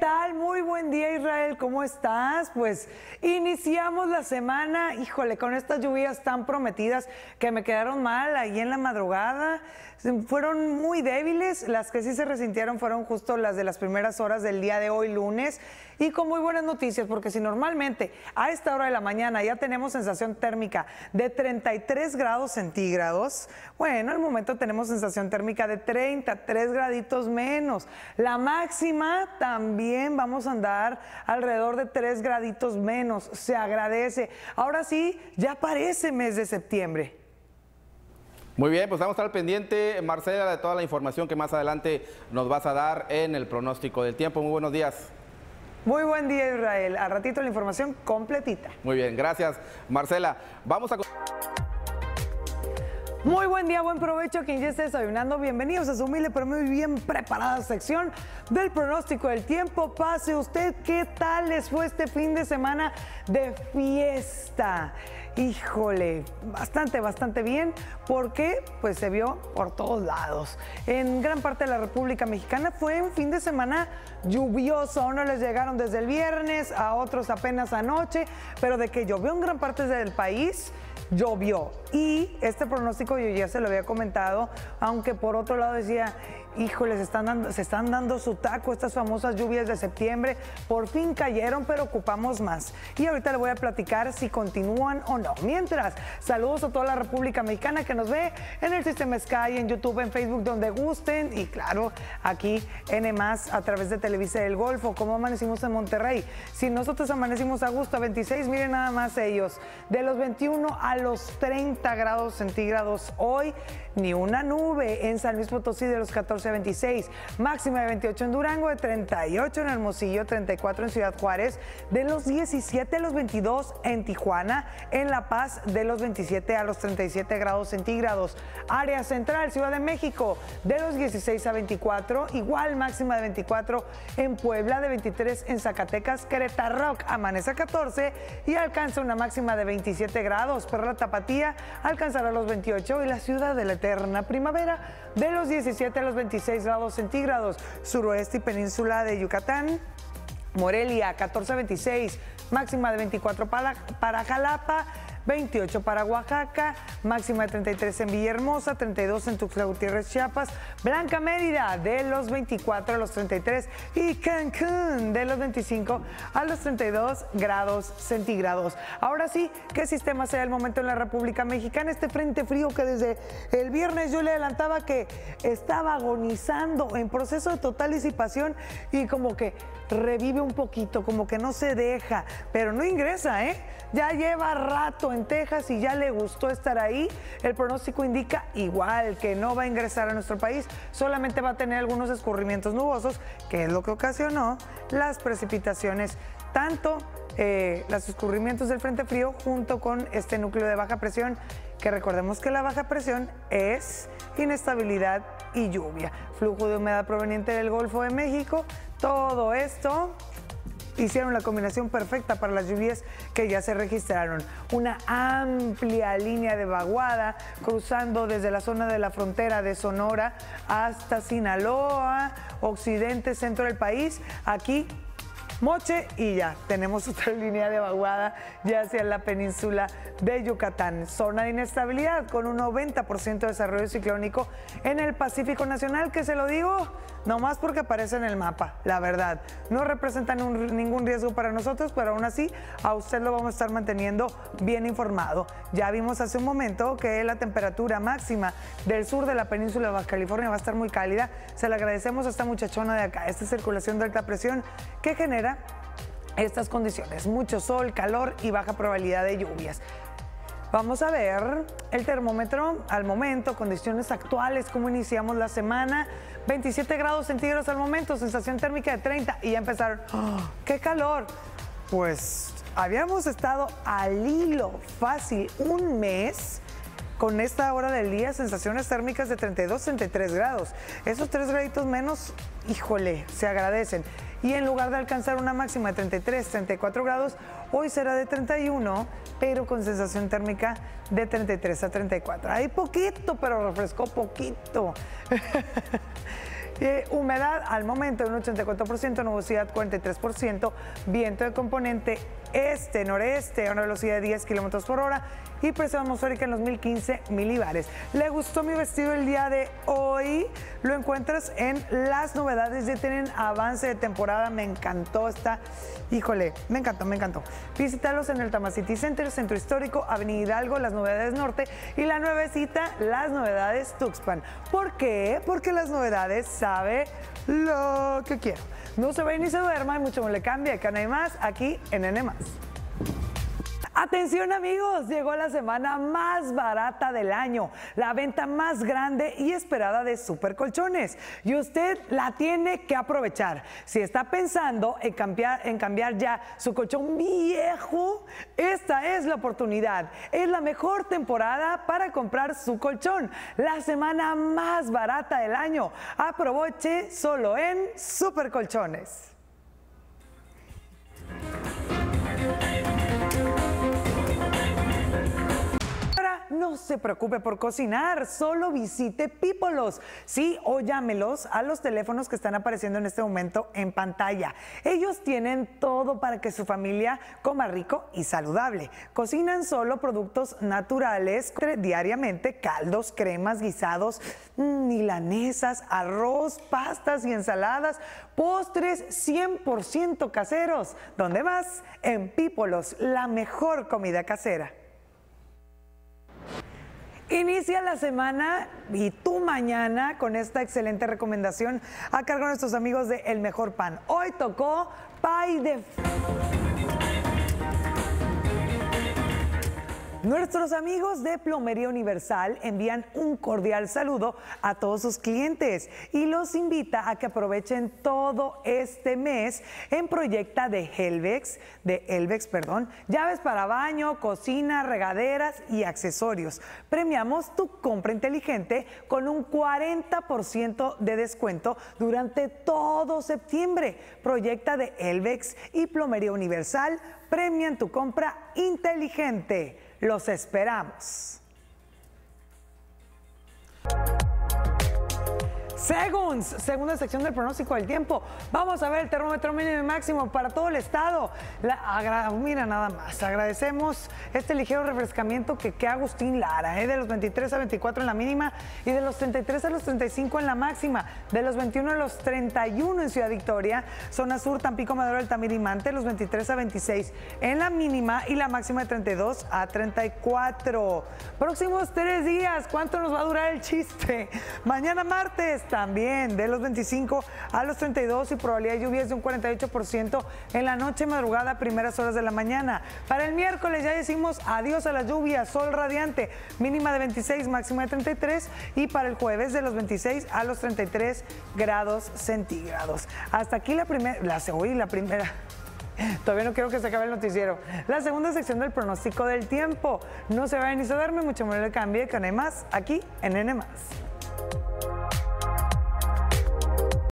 tal? Muy buen día, Israel. ¿Cómo estás? Pues iniciamos la semana, híjole, con estas lluvias tan prometidas que me quedaron mal ahí en la madrugada. Fueron muy débiles, las que sí se resintieron fueron justo las de las primeras horas del día de hoy, lunes, y con muy buenas noticias, porque si normalmente a esta hora de la mañana ya tenemos sensación térmica de 33 grados centígrados, bueno, al momento tenemos sensación térmica de 33 graditos menos. La máxima también vamos a andar alrededor de 3 graditos menos, se agradece. Ahora sí, ya parece mes de septiembre. Muy bien, pues vamos a estar al pendiente, Marcela, de toda la información que más adelante nos vas a dar en el pronóstico del tiempo. Muy buenos días. Muy buen día, Israel. A ratito la información completita. Muy bien, gracias, Marcela. Vamos a... Muy buen día, buen provecho a quien ya esté desayunando. Bienvenidos a su humilde pero muy bien preparada sección del pronóstico del tiempo. Pase usted, ¿qué tal les fue este fin de semana de fiesta? Híjole, bastante bien, porque pues se vio por todos lados. En gran parte de la República Mexicana fue un fin de semana lluvioso. A unos les llegaron desde el viernes, a otros apenas anoche, pero de que llovió en gran parte del país, llovió. Y este pronóstico yo ya se lo había comentado, aunque por otro lado decía, híjole, se están dando su taco estas famosas lluvias de septiembre. Por fin cayeron, pero ocupamos más. Y ahorita le voy a platicar si continúan o no. Mientras, saludos a toda la República Mexicana que nos ve en el sistema Sky, en YouTube, en Facebook, donde gusten. Y claro, aquí N+, a través de Televisa del Golfo. ¿Cómo amanecimos en Monterrey? Si nosotros amanecimos a gusto a 26, miren nada más ellos. De los 21 a los 30 grados centígrados hoy, ni una nube. En San Luis Potosí de los 14 a 26, máxima de 28 en Durango, de 38 en Hermosillo, 34 en Ciudad Juárez, de los 17 a los 22 en Tijuana, en La Paz de los 27 a los 37 grados centígrados. Área central, Ciudad de México, de los 16 a 24, igual máxima de 24 en Puebla, de 23 en Zacatecas. Querétaro amanece a 14 y alcanza una máxima de 27 grados, pero la Tapatía alcanzará los 28 y la ciudad de la eterna primavera de los 17 a los 26 grados centígrados. Suroeste y península de Yucatán, Morelia 14 a 26, máxima de 24 para Jalapa, 28 para Oaxaca, máxima de 33 en Villahermosa, 32 en Tuxtla Gutiérrez, Chiapas, Blanca Mérida de los 24 a los 33 y Cancún de los 25 a los 32 grados centígrados. Ahora sí, ¿qué sistema será el momento en la República Mexicana? Este frente frío que desde el viernes yo le adelantaba que estaba agonizando en proceso de total disipación y como que revive un poquito, como que no se deja, pero no ingresa, ¿eh? Ya lleva rato en Texas y ya le gustó estar ahí. El pronóstico indica igual que no va a ingresar a nuestro país, solamente va a tener algunos escurrimientos nubosos, que es lo que ocasionó las precipitaciones, tanto los escurrimientos del frente frío junto con este núcleo de baja presión, que recordemos que la baja presión es inestabilidad y lluvia, flujo de humedad proveniente del Golfo de México. Todo esto hicieron la combinación perfecta para las lluvias que ya se registraron. Una amplia línea de vaguada cruzando desde la zona de la frontera de Sonora hasta Sinaloa, occidente, centro del país. Aquí Moche y ya tenemos otra línea de vaguada ya hacia la península de Yucatán. Zona de inestabilidad con un 90% de desarrollo ciclónico en el Pacífico Nacional, que se lo digo nomás porque aparece en el mapa, la verdad. No representan ningún riesgo para nosotros, pero aún así a usted lo vamos a estar manteniendo bien informado. Ya vimos hace un momento que la temperatura máxima del sur de la península de Baja California va a estar muy cálida. Se le agradecemos a esta muchachona de acá, esta circulación de alta presión que genera estas condiciones: mucho sol, calor y baja probabilidad de lluvias. Vamos a ver el termómetro al momento, condiciones actuales, cómo iniciamos la semana. 27 grados centígrados al momento, sensación térmica de 30 y ya empezaron. ¡Oh, qué calor! Pues habíamos estado al hilo fácil un mes con esta hora del día, sensaciones térmicas de 32, 33 grados. Esos 3 graditos menos, híjole, se agradecen. Y en lugar de alcanzar una máxima de 33, 34 grados, hoy será de 31, pero con sensación térmica de 33 a 34. Hay poquito, pero refrescó poquito. Humedad al momento de un 84%, nubosidad 43%, viento de componente este-noreste a una velocidad de 10 kilómetros por hora y presión atmosférica en los 1015 milibares. ¿Le gustó mi vestido el día de hoy? Lo encuentras en las novedades, ya tienen avance de temporada, me encantó esta, híjole, me encantó. Visítalos en el Tama City Center, Centro Histórico, Avenida Hidalgo, las novedades norte y la nuevecita, las novedades Tuxpan. ¿Por qué? Porque las novedades sabe lo que quiero. No se vaya ni se duerma y mucho no le cambia, que no hay más aquí en N+. Atención amigos, llegó la semana más barata del año, la venta más grande y esperada de Supercolchones y usted la tiene que aprovechar. Si está pensando en cambiar ya su colchón viejo, esta es la oportunidad. Es la mejor temporada para comprar su colchón, la semana más barata del año. Aproveche solo en Supercolchones. No se preocupe por cocinar, solo visite Pípolos, sí, o llámelos a los teléfonos que están apareciendo en este momento en pantalla. Ellos tienen todo para que su familia coma rico y saludable. Cocinan solo productos naturales diariamente, caldos, cremas, guisados, milanesas, arroz, pastas y ensaladas, postres 100% caseros. ¿Dónde más? En Pípolos, la mejor comida casera. Inicia la semana y tú mañana con esta excelente recomendación a cargo de nuestros amigos de El Mejor Pan. Hoy tocó pay de... Nuestros amigos de Plomería Universal envían un cordial saludo a todos sus clientes y los invita a que aprovechen todo este mes en Proyecta de Elvex, llaves para baño, cocina, regaderas y accesorios. Premiamos tu compra inteligente con un 40% de descuento durante todo septiembre. Proyecta de Elvex y Plomería Universal premian tu compra inteligente. Los esperamos. Segunda sección del pronóstico del tiempo. Vamos a ver el termómetro mínimo y máximo para todo el estado. Mira nada más, agradecemos este ligero refrescamiento que Agustín Lara, de los 23 a 24 en la mínima y de los 33 a los 35 en la máxima, de los 21 a los 31 en Ciudad Victoria, zona sur, Tampico, Madero, Altamira y Mante, los 23 a 26 en la mínima y la máxima de 32 a 34. Próximos 3 días, ¿cuánto nos va a durar el chiste? Mañana martes, también de los 25 a los 32 y probabilidad de lluvias de un 48% en la noche, madrugada, primeras horas de la mañana. Para el miércoles ya decimos adiós a la lluvia, sol radiante, mínima de 26, máxima de 33 y para el jueves de los 26 a los 33 grados centígrados. Hasta aquí la primera. Todavía no quiero que se acabe el noticiero. La segunda sección del pronóstico del tiempo. No se vayan ni se duermen, mucho menos le cambie, que no hay más aquí en N+.